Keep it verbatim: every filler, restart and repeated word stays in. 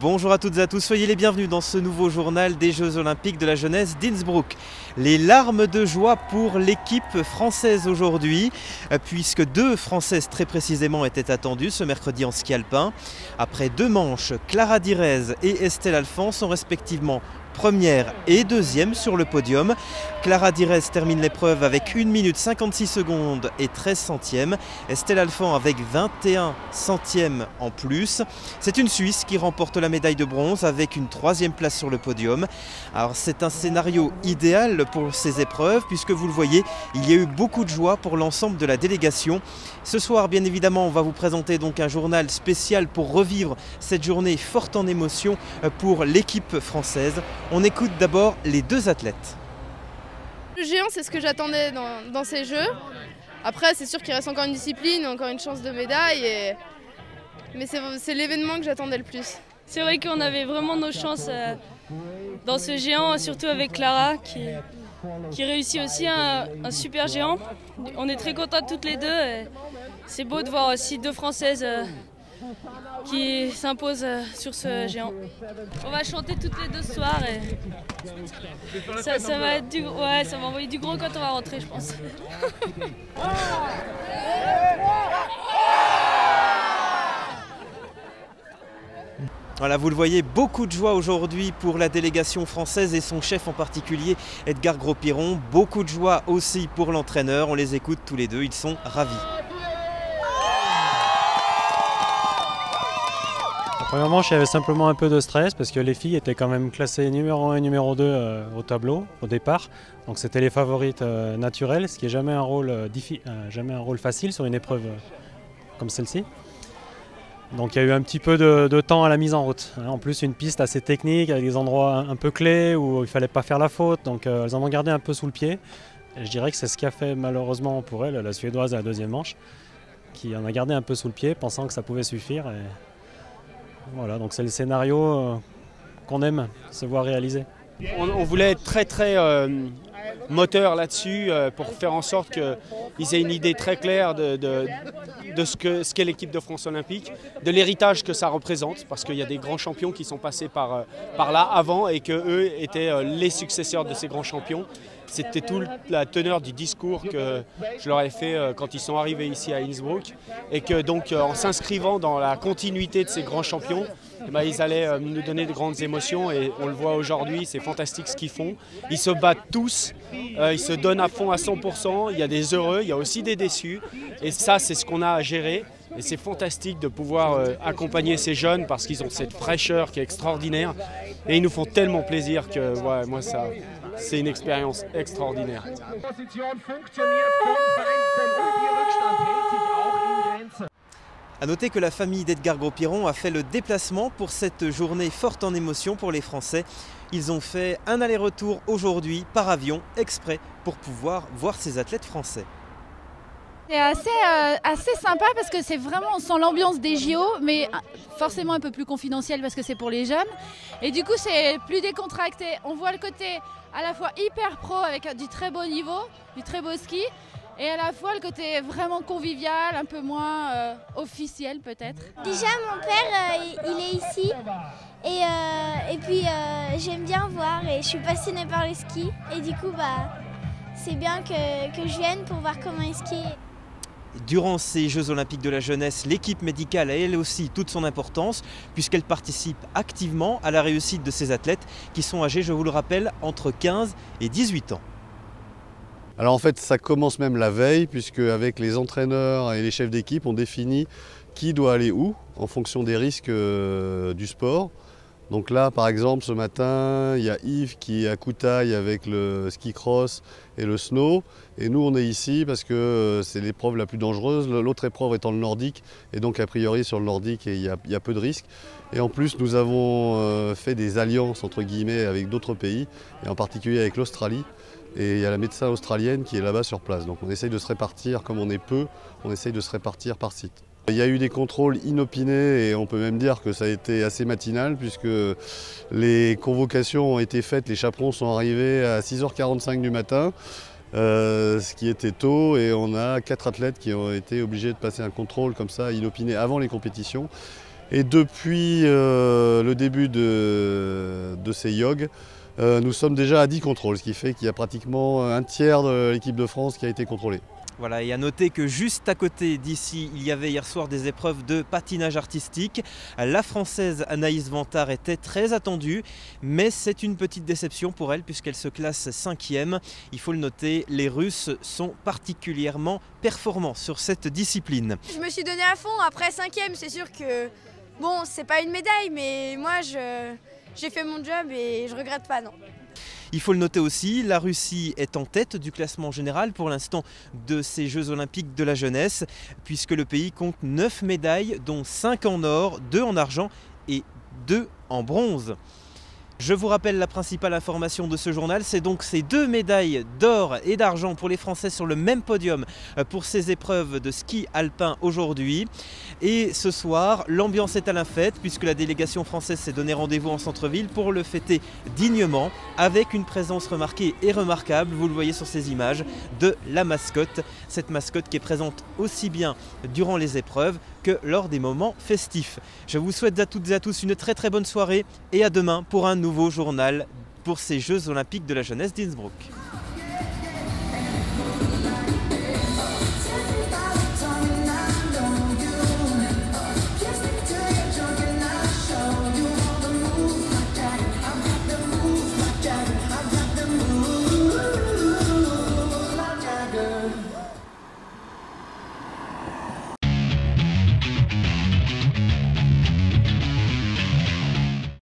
Bonjour à toutes et à tous, soyez les bienvenus dans ce nouveau journal des Jeux Olympiques de la jeunesse d'Innsbruck. Les larmes de joie pour l'équipe française aujourd'hui, puisque deux Françaises très précisément étaient attendues ce mercredi en ski alpin. Après deux manches, Clara Direz et Estelle Alphand sont respectivement première et deuxième sur le podium. Clara Direz termine l'épreuve avec une minute cinquante-six secondes et treize centièmes. Estelle Alphand avec vingt et un centièmes en plus. C'est une Suisse qui remporte la médaille de bronze avec une troisième place sur le podium. Alors c'est un scénario idéal pour ces épreuves puisque vous le voyez, il y a eu beaucoup de joie pour l'ensemble de la délégation. Ce soir, bien évidemment, on va vous présenter donc un journal spécial pour revivre cette journée forte en émotion pour l'équipe française. On écoute d'abord les deux athlètes. Le géant, c'est ce que j'attendais dans, dans ces Jeux. Après, c'est sûr qu'il reste encore une discipline, encore une chance de médaille. Et... Mais c'est l'événement que j'attendais le plus. C'est vrai qu'on avait vraiment nos chances euh, dans ce géant, surtout avec Clara qui, qui réussit aussi un, un super géant. On est très contents toutes les deux. C'est beau de voir aussi deux Françaises euh, qui s'imposent euh, sur ce géant. On va chanter toutes les deux ce soir et ça, ça va être du, ouais, ça va envoyer du gros quand on va rentrer, je pense. Voilà, vous le voyez, beaucoup de joie aujourd'hui pour la délégation française et son chef en particulier, Edgar Gros-Piron. Beaucoup de joie aussi pour l'entraîneur. On les écoute tous les deux, ils sont ravis. La première manche, il y avait simplement un peu de stress parce que les filles étaient quand même classées numéro un et numéro deux euh, au tableau au départ. Donc c'était les favorites euh, naturelles, ce qui n'est jamais, un rôle, euh, euh, jamais un rôle facile sur une épreuve euh, comme celle-ci. Donc il y a eu un petit peu de, de temps à la mise en route. En plus, une piste assez technique avec des endroits un, un peu clés où il ne fallait pas faire la faute. Donc euh, elles en ont gardé un peu sous le pied. Et je dirais que c'est ce qui a fait malheureusement pour elle, la Suédoise à la deuxième manche, qui en a gardé un peu sous le pied, pensant que ça pouvait suffire. Et voilà, donc c'est le scénario euh, qu'on aime se voir réaliser. On, on voulait être très très euh, moteur là-dessus euh, pour faire en sorte qu'ils aient une idée très claire de, de, de ce qu'est ce qu'est l'équipe de France olympique, de l'héritage que ça représente, parce qu'il y a des grands champions qui sont passés par, par là avant et qu'eux étaient euh, les successeurs de ces grands champions. C'était toute la teneur du discours que je leur ai fait quand ils sont arrivés ici à Innsbruck et que donc en s'inscrivant dans la continuité de ces grands champions, eh bien, ils allaient nous donner de grandes émotions et on le voit aujourd'hui, c'est fantastique ce qu'ils font. Ils se battent tous, ils se donnent à fond à cent pour cent, il y a des heureux, il y a aussi des déçus et ça c'est ce qu'on a à gérer. Et c'est fantastique de pouvoir euh, accompagner ces jeunes parce qu'ils ont cette fraîcheur qui est extraordinaire et ils nous font tellement plaisir que ouais, moi ça, c'est une expérience extraordinaire. A noter que la famille d'Edgar Gros-Piron a fait le déplacement pour cette journée forte en émotion pour les Français. Ils ont fait un aller-retour aujourd'hui par avion exprès pour pouvoir voir ces athlètes français. C'est assez, euh, assez sympa parce que c'est vraiment, on sent l'ambiance des J O, mais forcément un peu plus confidentiel parce que c'est pour les jeunes. Et du coup, c'est plus décontracté. On voit le côté à la fois hyper pro avec du très beau niveau, du très beau ski, et à la fois le côté vraiment convivial, un peu moins euh, officiel peut-être. Déjà, mon père, euh, il est ici. Et, euh, et puis, euh, j'aime bien voir et je suis passionnée par le ski. Et du coup, bah, c'est bien que, que je vienne pour voir comment il skie. Durant ces Jeux Olympiques de la jeunesse, l'équipe médicale a elle aussi toute son importance puisqu'elle participe activement à la réussite de ces athlètes qui sont âgés, je vous le rappelle, entre quinze et dix-huit ans. Alors en fait, ça commence même la veille puisque avec les entraîneurs et les chefs d'équipe, on définit qui doit aller où en fonction des risques euh, du sport. Donc là, par exemple, ce matin, il y a Yves qui est à Koutaï avec le ski cross et le snow. Et nous, on est ici parce que c'est l'épreuve la plus dangereuse. L'autre épreuve étant le nordique. Et donc, a priori, sur le nordique, il y a, il y a peu de risques. Et en plus, nous avons fait des alliances, entre guillemets, avec d'autres pays, et en particulier avec l'Australie. Et il y a la médecin australienne qui est là-bas sur place. Donc on essaye de se répartir, comme on est peu, on essaye de se répartir par site. Il y a eu des contrôles inopinés et on peut même dire que ça a été assez matinal puisque les convocations ont été faites, les chaperons sont arrivés à six heures quarante-cinq du matin, euh, ce qui était tôt, et on a quatre athlètes qui ont été obligés de passer un contrôle comme ça inopiné avant les compétitions. Et depuis euh, le début de, de ces yogs, euh, nous sommes déjà à dix contrôles, ce qui fait qu'il y a pratiquement un tiers de l'équipe de France qui a été contrôlée. Voilà, et à noter que juste à côté d'ici, il y avait hier soir des épreuves de patinage artistique. La Française Anaïs Vantard était très attendue, mais c'est une petite déception pour elle puisqu'elle se classe cinquième. Il faut le noter, les Russes sont particulièrement performants sur cette discipline. Je me suis donné à fond, après cinquième, c'est sûr que bon, c'est pas une médaille, mais moi je, j'ai fait mon job et je regrette pas, non. Il faut le noter aussi, la Russie est en tête du classement général pour l'instant de ces Jeux Olympiques de la jeunesse, puisque le pays compte neuf médailles, dont cinq en or, deux en argent et deux en bronze. Je vous rappelle la principale information de ce journal, c'est donc ces deux médailles d'or et d'argent pour les Français sur le même podium pour ces épreuves de ski alpin aujourd'hui. Et ce soir, l'ambiance est à la fête puisque la délégation française s'est donné rendez-vous en centre-ville pour le fêter dignement avec une présence remarquée et remarquable, vous le voyez sur ces images, de la mascotte. Cette mascotte qui est présente aussi bien durant les épreuves que lors des moments festifs. Je vous souhaite à toutes et à tous une très très bonne soirée et à demain pour un nouveau journal pour ces Jeux Olympiques de la jeunesse d'Innsbruck.